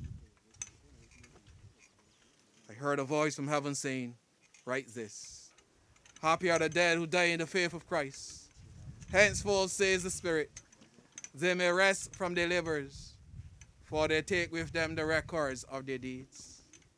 I heard a voice from heaven saying, write this. Happy are the dead who die in the faith of Christ. Henceforth, says the Spirit, they may rest from their labors, for they take with them the records of their deeds.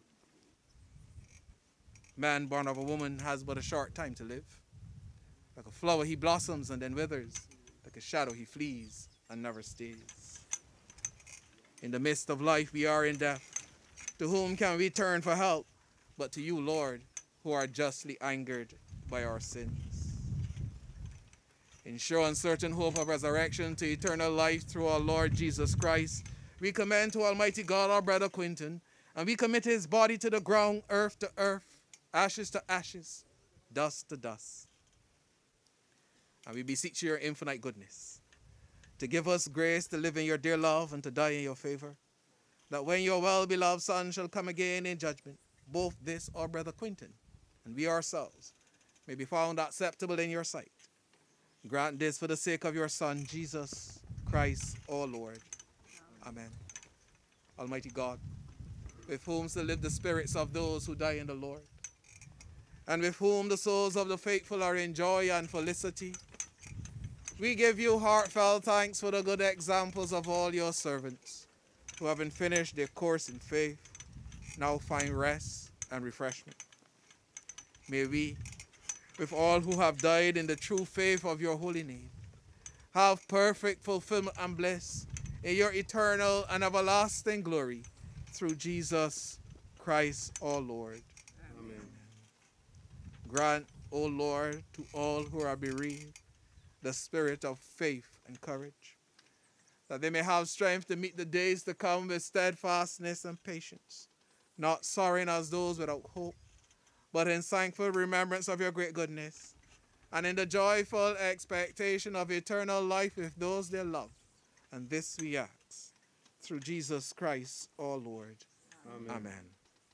Man born of a woman has but a short time to live. Like a flower he blossoms and then withers. Like a shadow he flees and never stays. In the midst of life we are in death. To whom can we turn for help but to you, Lord, who are justly angered by our sins? In sure and certain hope of resurrection to eternal life through our Lord Jesus Christ, we commend to Almighty God our brother Quinton, and we commit his body to the ground, earth to earth, ashes to ashes, dust to dust. And we beseech your infinite goodness to give us grace to live in your dear love and to die in your favor, that when your well-beloved Son shall come again in judgment, both this our brother Quinton and we ourselves may be found acceptable in your sight. Grant this for the sake of your Son, Jesus Christ, our Lord. Amen. Almighty God, with whom shall live the spirits of those who die in the Lord, and with whom the souls of the faithful are in joy and felicity, we give you heartfelt thanks for the good examples of all your servants, who having finished their course in faith, now find rest and refreshment. May we, with all who have died in the true faith of your holy name, have perfect fulfillment and bliss in your eternal and everlasting glory through Jesus Christ our Lord. Amen. Grant, O Lord, to all who are bereaved the spirit of faith and courage, that they may have strength to meet the days to come with steadfastness and patience, not sorrowing as those without hope, but in thankful remembrance of your great goodness, and in the joyful expectation of eternal life with those they love. And this we ask, through Jesus Christ our Lord. Amen. Amen.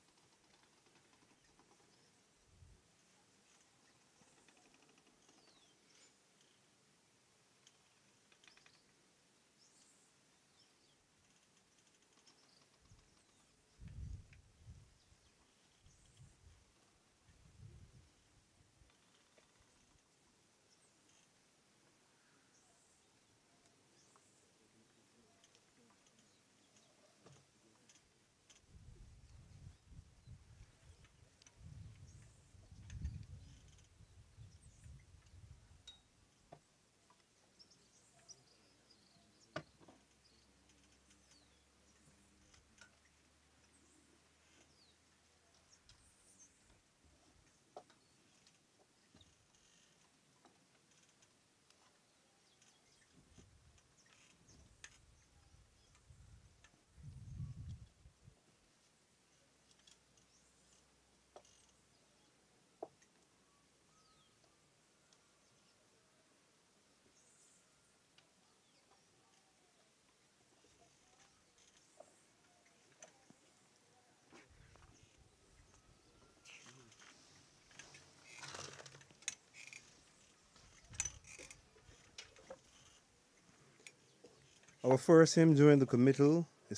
Our first hymn during the committal is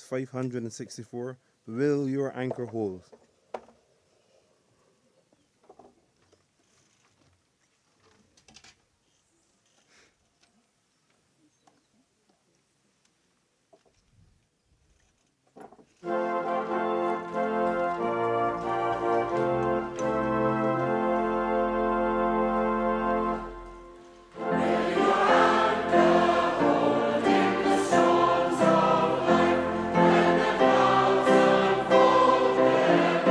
564, Will Your Anchor Hold? Storms of life and the clouds unfold.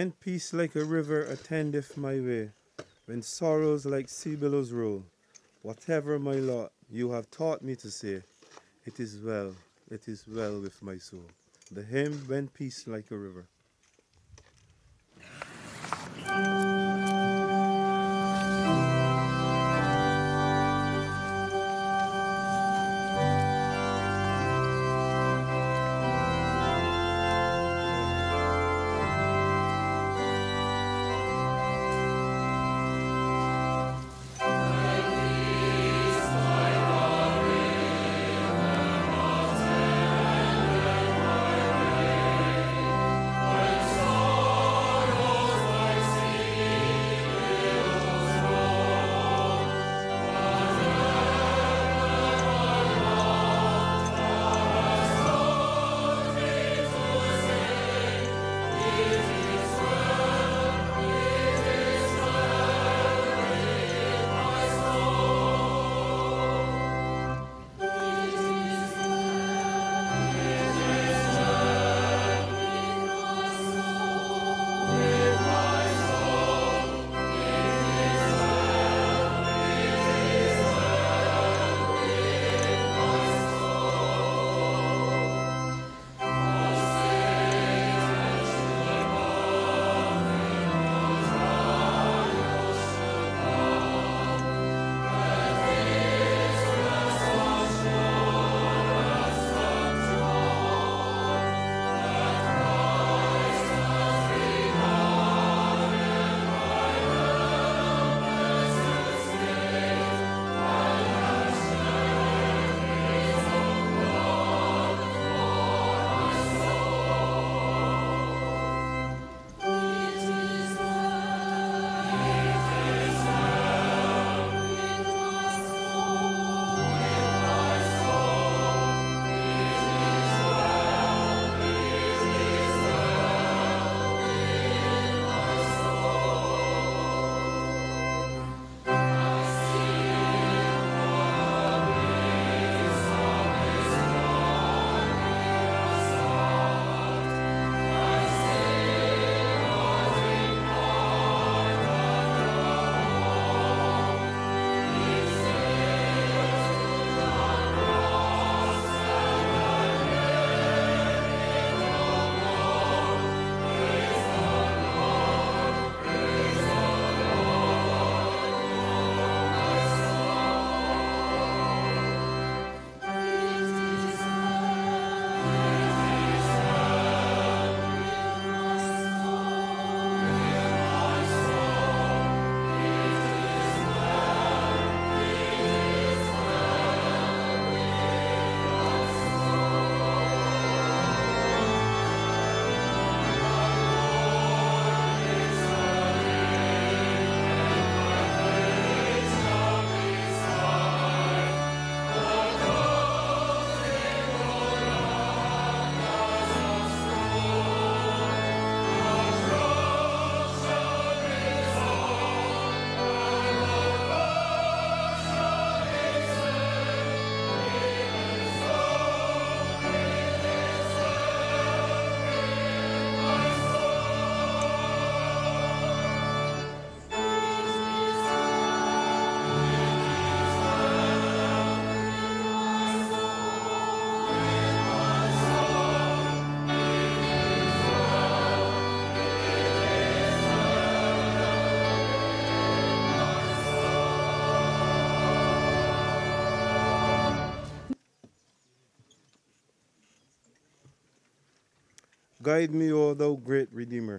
When peace like a river attendeth my way, when sorrows like sea billows roll, whatever my lot, you have taught me to say, it is well with my soul. The hymn, When Peace Like a River. Guide me, O thou great Redeemer.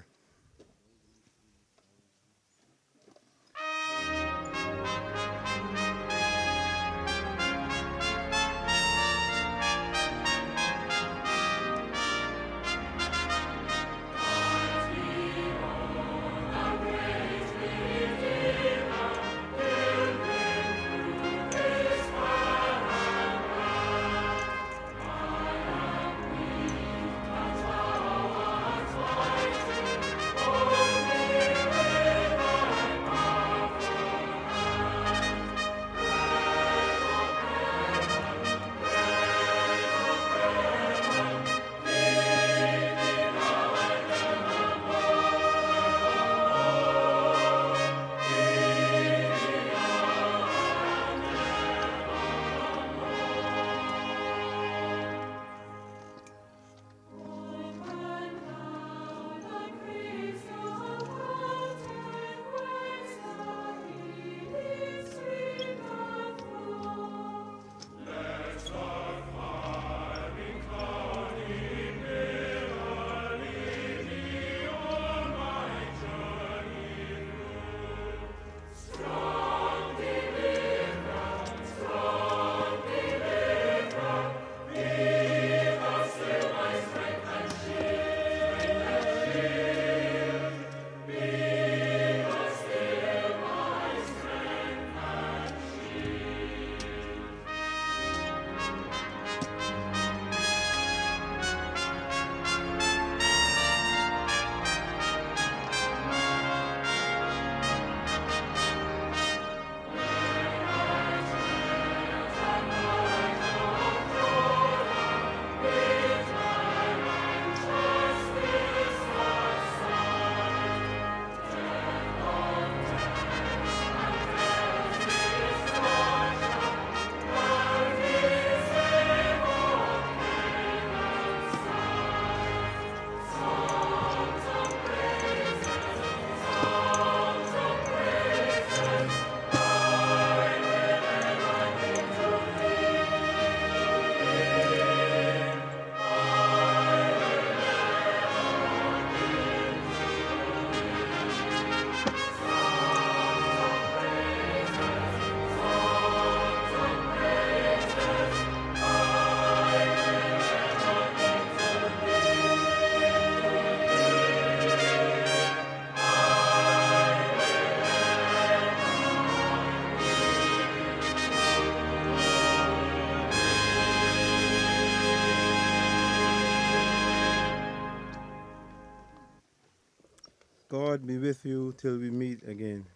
God be with you till we meet again.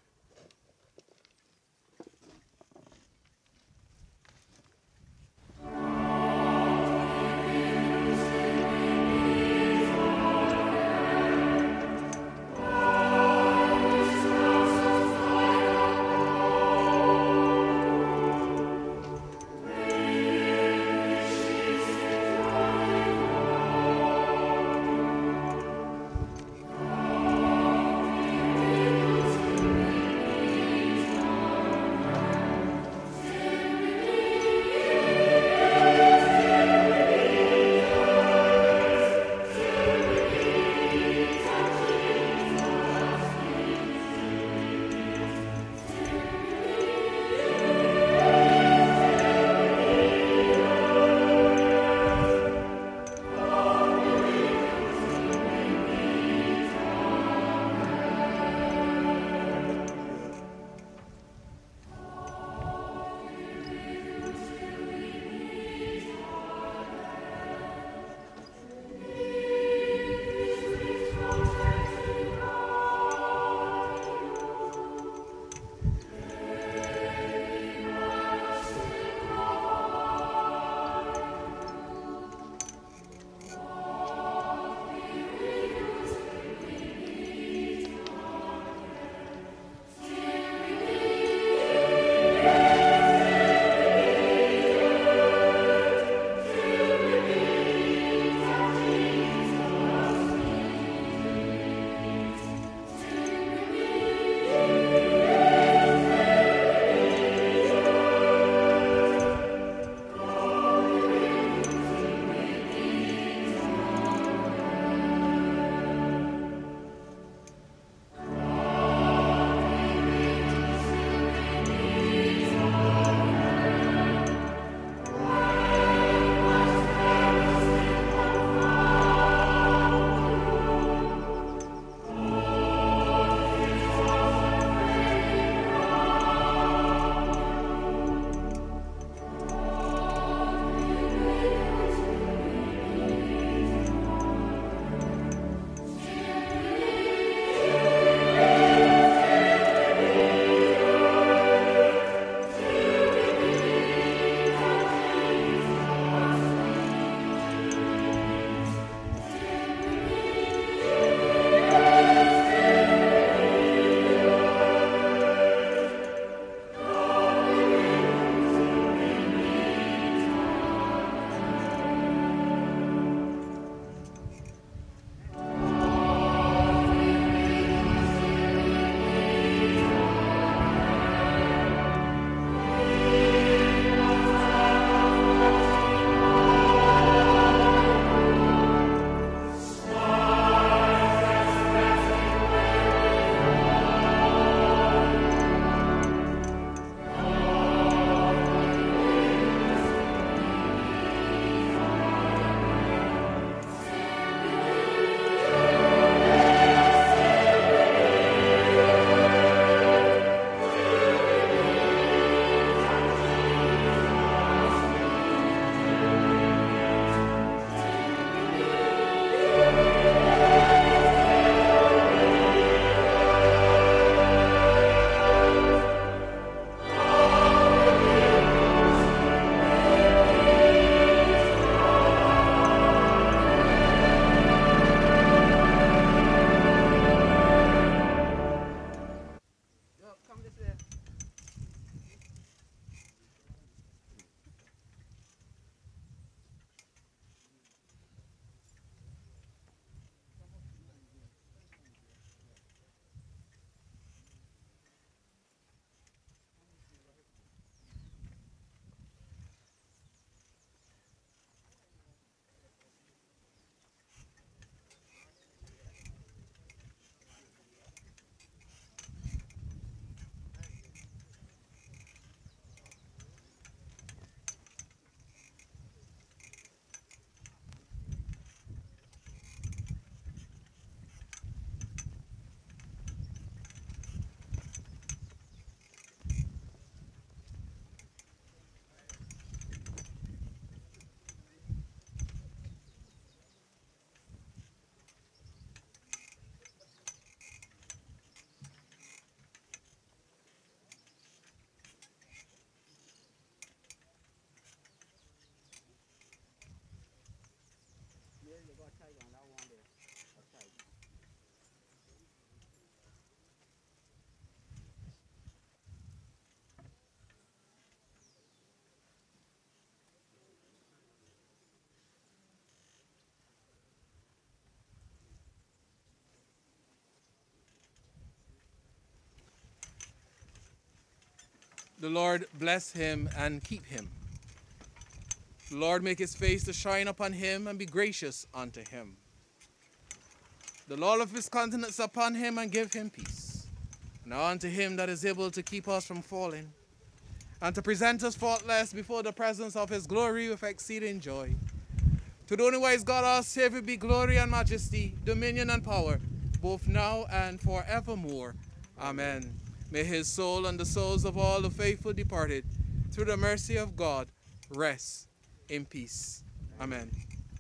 The Lord bless him and keep him. The Lord make his face to shine upon him and be gracious unto him. The Lord of his countenance upon him and give him peace. Now unto him that is able to keep us from falling, and to present us faultless before the presence of his glory with exceeding joy. To the only wise God our Savior be glory and majesty, dominion and power, both now and forevermore. Amen. May his soul and the souls of all the faithful departed, through the mercy of God, rest in peace. Amen.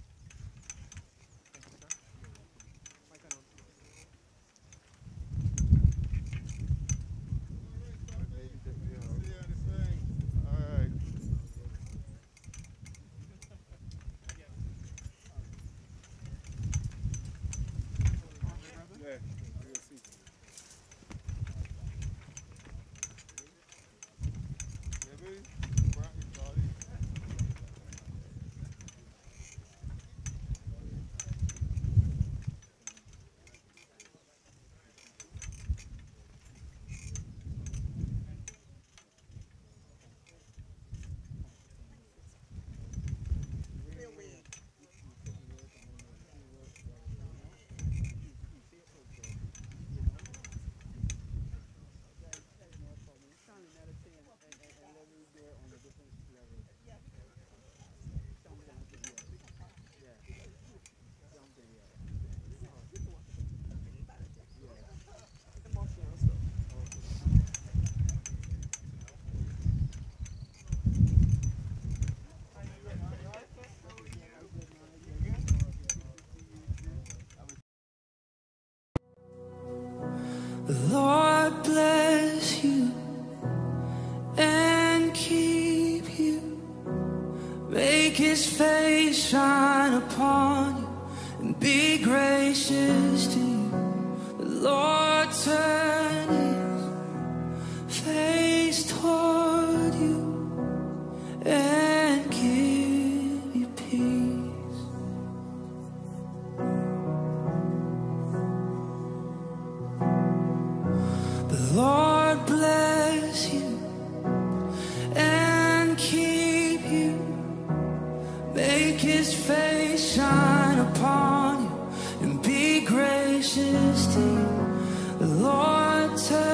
Lord bless you and keep you. Make his face shine upon you and be gracious to you. The Lord turn his face toward you and give you peace. Lord bless you and keep you. Make his face shine upon you and be gracious to you. The Lord turn